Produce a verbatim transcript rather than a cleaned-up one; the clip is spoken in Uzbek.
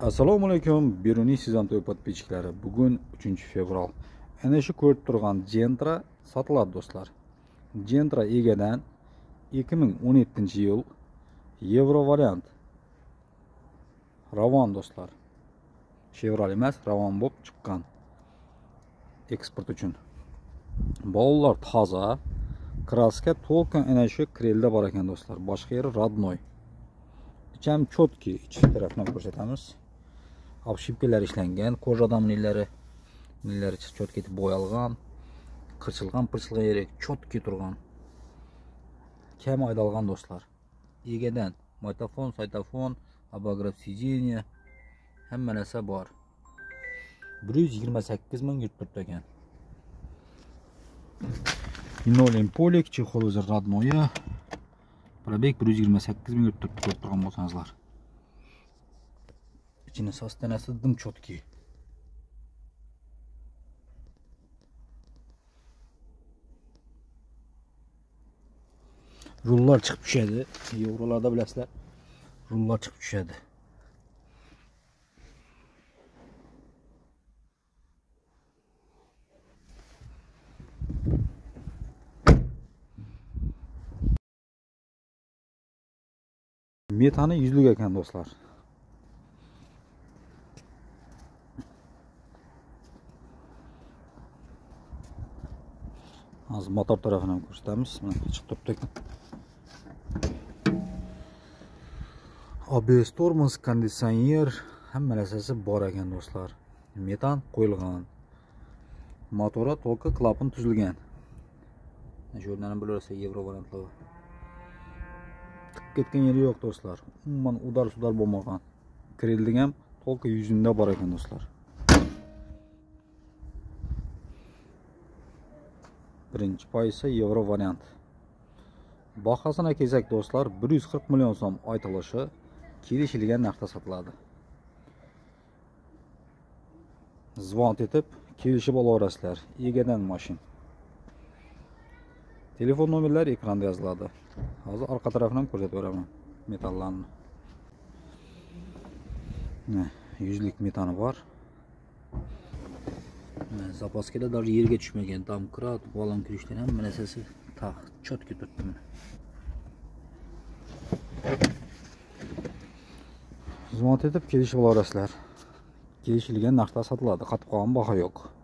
Assalomu alaykum, Beruniy Sizantoy podpischiklari. Bugun uchinchi fevral. Ana shu ko'rib turgan Gentra sotiladi do'stlar. Gentra egadan ikki ming o'n yettinchi yil Euro variant. Ravon do'stlar. Chevrolet emas, Ravon bo'lib chiqqan. Eksport uchun. Bolalar toza, kraska to'lqin ana shu krelda bor ekan do'stlar. Boshqa yeri radnoy. Icham chotki, ichki tarafdan ko'rsatamiz. Obshipkalar ishlangan, ko'rjadan nillari, nillari chot ketib bo'yalgan, qirchilgan, pirchilgan yeri chotki turgan. Kam aydalgan do'stlar. Egadan magnitofon, saytofon, abograf sijeniya hamma narsa bor. bir yuz yigirma sakkiz ming yurib turibdi ekan. Linoleum polik, chexol o'zi radnoya. Probeg bir yuz yigirma sakkiz ming yurib turibdi, ko'rib turgan bo'lsangizlar. İçine sostanasi dim chotki. Rullar chiqib tushadi. Yevrolarda bilasizlar, rullar chiqib tushadi. Metani yuzlik ekan do'stlar. Az motor tarafini ham ko'rsatamiz. Mana chiqib turibdi. A B S tormoz, konditsioner hamma narsasi bor ekan do'stlar. Metan qo'yilgan. Motori to'lqi klapan tuzilgan. Mana shu yerdan bo'larsa Euro variantlar. Tiq ketgan yeri yo'q do'stlar. Umuman udar-sudar bo'lmagan. Krelning ham to'lqi yuzunda bor ekan do'stlar. Birinchi poysa Euro variant. Bahosini kelsak do'stlar, bir yuz qirq million so'm aytilishi, kelishilgan narxda sotiladi. Zvont etib kelishib olaverasizlar. Egadan mashin. Telefon nomerlari ekranda yoziladi. Hozir orqa tarafini ham ko'rsatib beraman metallarni. Ne, yuzlik metani bor. Zapaskada dar yerga tushmagan, domkrat, balon kirishdan hamma narsasi taq chotki turibdi. Zvont etib kelishib olasizlar. Kelishilgan narxda sotiladi, qatib qolgan baho yo'q.